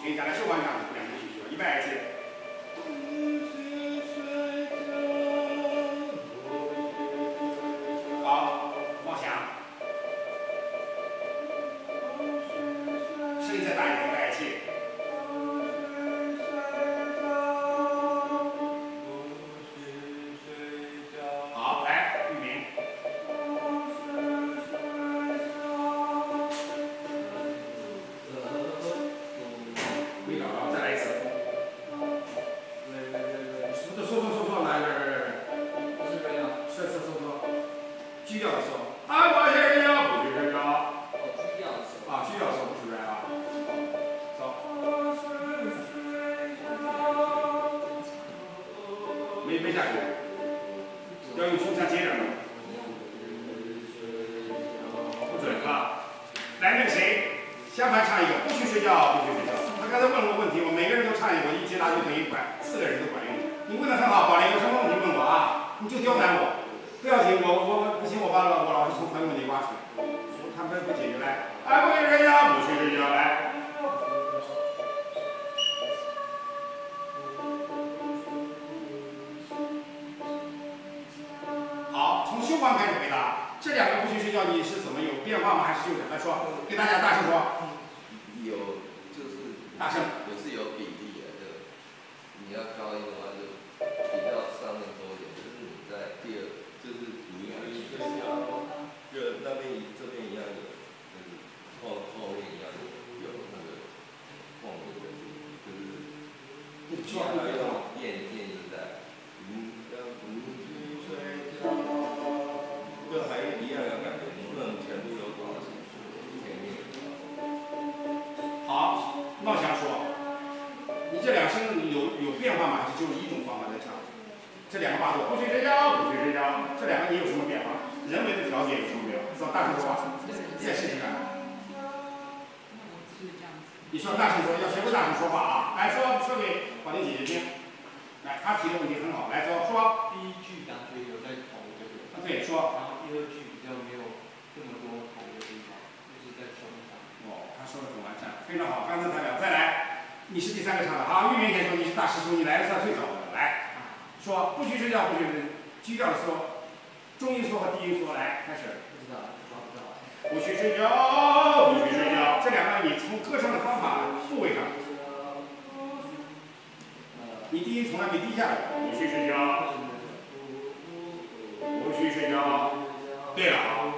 给你讲来秀观上两个句句，预备起。好，妄想。声音再大一点，预备起。好，来，玉明。没找到，再来一次。说，来， 不是这样。 说，居调的说，啊，我先要，不是这个。 哦，居调的说。 啊，居调的说不是这啊。走。没下去，要用胸腔接着。不准啊！来，那个谁，相反唱一个，不许睡觉，不许睡觉。他刚才问了个问题，我每个人都唱一个，我一接答就等于管4个人都管用。你问的很好，宝莲有什么问题问我啊？你就刁难我，不要紧，我不行，我把我老师从朋友问题挖出来，他们不解决来，哎，不许睡觉，不许睡觉，来。好，从修观开始回答，这两个不许睡觉你是怎么有变化吗？还是就来说，给大家大声说。 有，就是大声。 也是有比例的，就你要高音的话就比较上面多一点，就是你在第二，就是主音就是就那边这边一样有，就是后面一样有那个后面的，就是还要用变音在，这还一样要感觉，你不能全部都搞清楚前面。 好，妄想说，你这两声有变化吗？还是就一种方法在唱？这两个八度，不许睡觉，不许睡觉，这两个你有什么变化？人为的调节有什么变化？说大声说话，再试试看。你说大声说，要学会大声说话啊！来说给宝玲姐姐听。来，她提的问题很好，来说。 第一句感觉有在头这个。 对，说。 然后第二句比较没有这么多头的地方，就是在胸上。 哦，他说的很完善，非常好。刚才他俩再来，你是第3个唱的啊。玉明先说，你是大师兄，你来的算最早的。来，说不许睡觉，不许睡，居调的说，中音说和低音说，来开始。 不知道，抓不到。 不许睡觉，不许睡觉，这两个你从歌唱的方法部位上，你低音从来没低下来过。不许睡觉，不许睡觉。对了啊。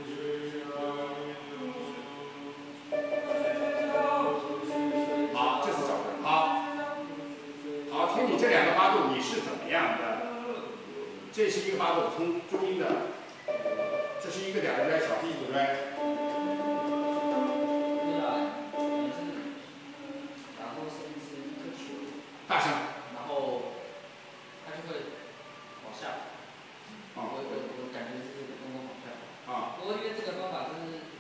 好，这次找对。好，听你这两个八度你是怎么样的？这是一个八度，从中音的，这是一个2个拽，小提琴拽。 对啊，也是，然后是一颗球。 大声。 然后它就会往下。我感觉是刚刚往下。不过因为这个方法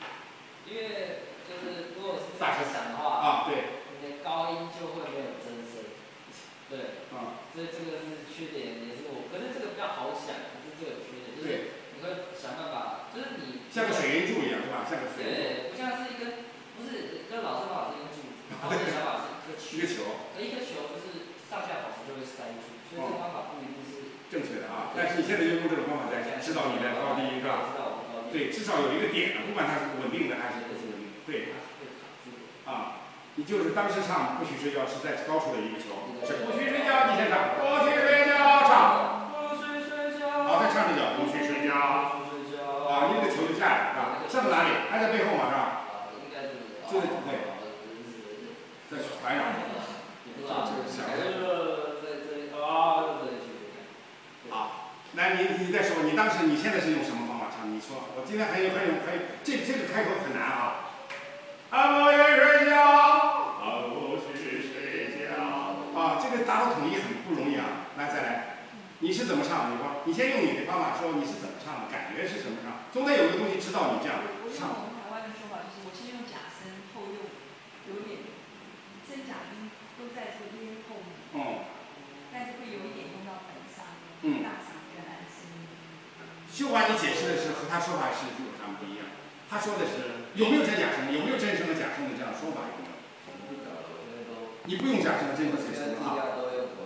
就是如果是大声响的话， 对， 你的高音就会没有真声。对。所以这个是缺点，也是可是这个比较好想，可是这个有缺点，就是你会想办法，就是你像个水银柱一样，对吧？像个水银柱。 对，不像是一根，不是，跟老师方法是一根柱子，然后这个想法是一个球。一个球就是上下保持就会塞住，所以这个方法不一定是正确的啊。但是你现在就用这种方法在指导你的高低音，是吧？对，至少有一个点了，不管它是稳定的还是不是稳定的。对。你就是当时唱不许睡觉是在高处的一个球，是不许睡觉，你先唱，不许睡觉，唱。好，再唱这个不许睡觉。啊，你这个球就下来了，是吧？上到哪里？还在背后嘛，是吧？ 应该就是。 对。在船上。好，来你再说，你现在是用什么方法唱？你说，我今天很有，这个开口很难啊。啊，不许睡觉，啊，不许睡觉。啊，这个达到统一很不容易啊。来，再来，你是怎么唱的？你说，你先用你的方法说你是怎么唱的，感觉是什么唱？总得有个东西指导你这样唱。 我用台湾的说法就是，我先用假声，后用有点真假音都在这个音后面。但是会有一点用到本嗓、大嗓跟男声。 秀华，你解释的是和他说法是有什么不一样？他说的是有没有真假声，有没有真声和假声的这样说法有没有？ 你不用假声的真不解释啊。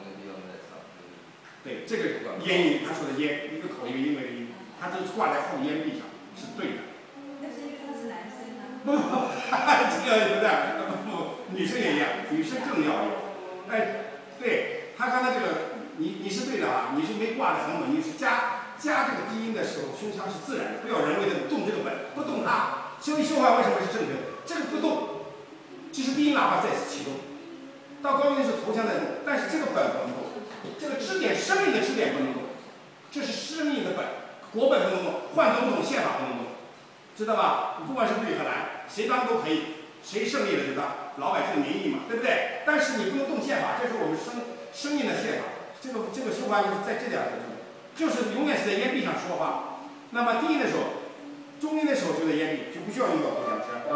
对，这个咽音，他说的咽，一个口音，一个音，他都挂在后咽壁上，是对的。 那是因为他是男生啊。 不，这个有点不，女生也一样，女生更要有。哎，对他刚才这个，你是对的啊，你是没挂的很稳，你是加这个低音的时候，胸腔是自然的，不要人为的动这个本，不动它。所以说话为什么是正确的？这个不动，即使低音喇叭再次启动，到高音的时候头腔在动，但是这个本不能动，这个支点生命的支点不能动，这是生命的本，国本不能动，换总统宪法不能动，知道吧？不管是绿和蓝，谁当都可以，谁胜利了就当，老百姓民意嘛，对不对？但是你不能动宪法，这是我们生命的宪法。这个说话就是在这点上，就是永远是在咽壁上说话。那么低音的时候，中音的时候就在咽壁，就不需要用到头腔是。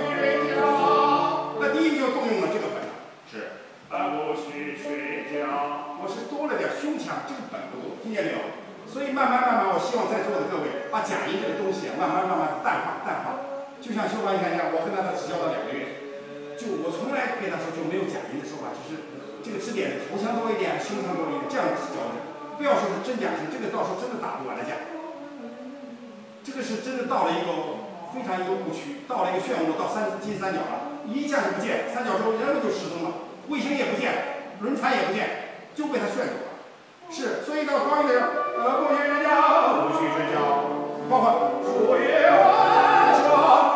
那低音就动用了这个本了，是。不许睡觉。我是多了点胸腔，这个本不动，听见没有？所以慢慢，我希望在座的各位把假音这个东西慢慢淡化。就像修华，你看，我跟他只教了2个月，就我从来跟他说就没有假音的说法，只是这个支点的头腔多一点，胸腔多一点，这样教的。不要说是真假声，这个到时候真的打不完了讲。这个是真的到了一个非常一个误区，到了一个漩涡，到金三角了，一下就不见，3角洲人就失踪了，卫星也不见，轮船也不见，就被他炫走了。是，所以到高音的时候，不许睡觉，不许睡觉，包括树叶花车。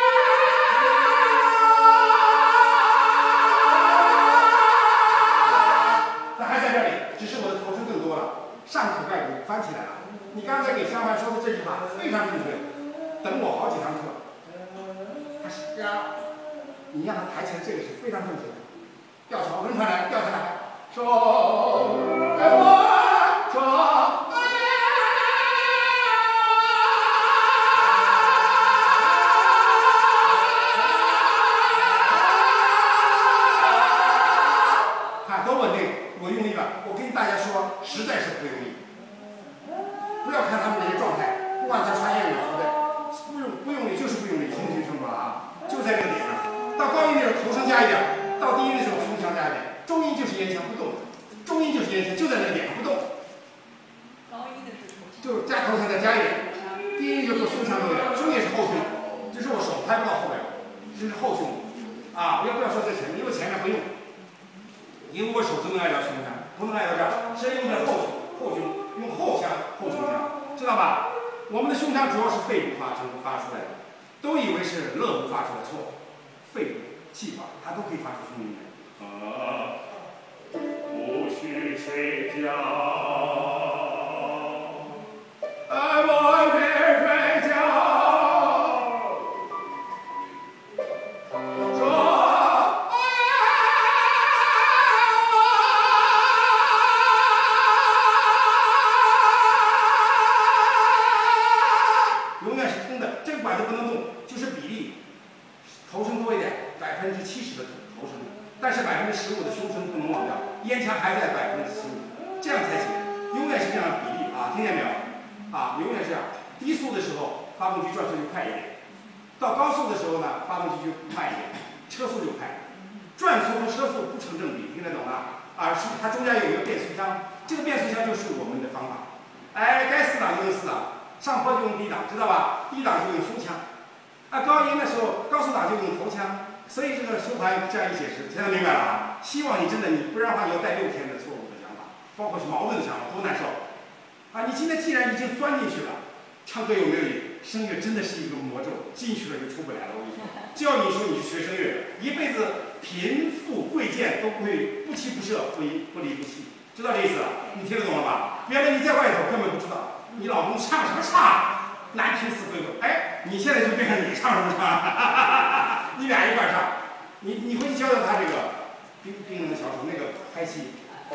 它还在这里，只是我的头声更多了，上口盖骨翻起来了。你刚才给香凡说的这句话非常正确，等我好几堂课。他是呀，你让他抬起来，这个是非常正确的。吊桥，轮船来，吊下来，手开我手。看多稳定，我用力了。我跟大家说，实在是不用力。不要看他们这些状态，不管他穿燕尾服的，不用力就是不用力，听不清楚了啊？就在这个点上。到高音的时候头声加一点，到低音的时候胸腔加一点，中音就是咽腔不动，中音就是咽腔就在那个点上不动。 高音的是头腔， 就加头腔再加一点，低音就做胸腔多一点，胸也是后胸，就是我手拍不到后边，这是后胸啊！不要说在前面，因为前面不用，因为我手只能挨到胸腔，不能挨到这儿，是用的后胸。用后腔、后胸腔，知道吧？我们的胸腔主要是肺部发出来的，都以为是肋部发出的，错，肺部、气管它都可以发出声音来。不许睡觉，我得睡觉。头声多一点，70%的头声，但是15%的胸声不能忘掉，咽腔还在15%，这样才行，永远是这样的比例啊，听见没有？啊，永远是这样。低速的时候，发动机转速就快一点；到高速的时候呢，发动机就慢一点，车速就快。转速和车速不成正比，听得懂吗？啊，是它中间有一个变速箱，这个变速箱就是我们的方法。哎，该4档就用4档，上坡就用低档，知道吧？低档就用胸腔。高音的时候，高速档就用头腔，所以这个修盘这样一解释，现在明白了啊？希望你真的，你不然的话你要带6天的错误的想法，包括是矛盾的想法，多难受啊！你今天既然已经钻进去了，唱歌有没有瘾？声乐真的是一个魔咒，进去了就出不来了。我跟你说，只要你说你是学声乐，一辈子贫富贵贱都不会不弃不舍，不离不弃，知道这意思了？你听得懂了吧？原来你在外头根本不知道，你老公唱什么唱？难听死鬼鬼！哎，你现在就变成你唱什么唱，你俩一块唱，你回去教教他这个冰冷的小手那个拍戏。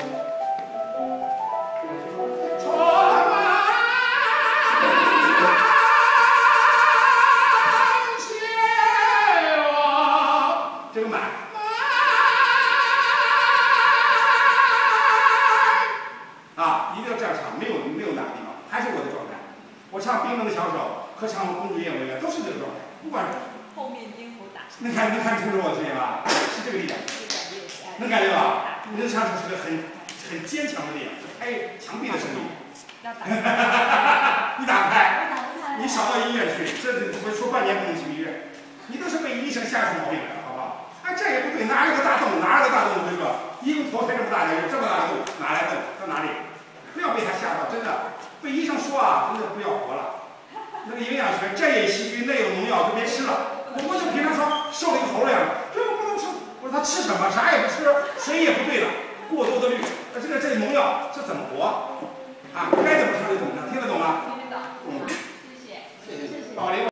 这个满。啊，一定要这样唱，没有哪个地方，还是我的状态。我唱冰冷的小手和唱公主夜未央都是这个状态，不管后面咽喉打。 能看清楚我的声音吧？是这个力量。 能感觉到？你能唱出是个很坚强的力量，拍墙壁的声音。你打不开，你少到医院去，这我说半年不能去医院，你都是被医生吓出毛病来了，好不好？哎，这也不对，哪有个大洞？这个一个头才这么大点，有这么大的洞，哪来洞？在哪里？不要被他吓到，真的，被医生说啊，真的不要活了。那个营养学，这有细菌，那有农药，就别吃了。我就平常说瘦了一个猴子样，这我不能吃。我说他吃什么？啥也不吃，谁也不对了，过多的氯，这农药，这怎么活？啊，该怎么唱就怎么唱，听得懂吗？ 听得懂。谢谢。 保龄。